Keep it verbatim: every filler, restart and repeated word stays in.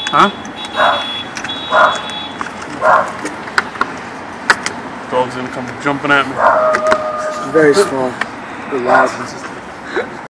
Huh? Dog's gonna come jumping at me. Very small, but loud.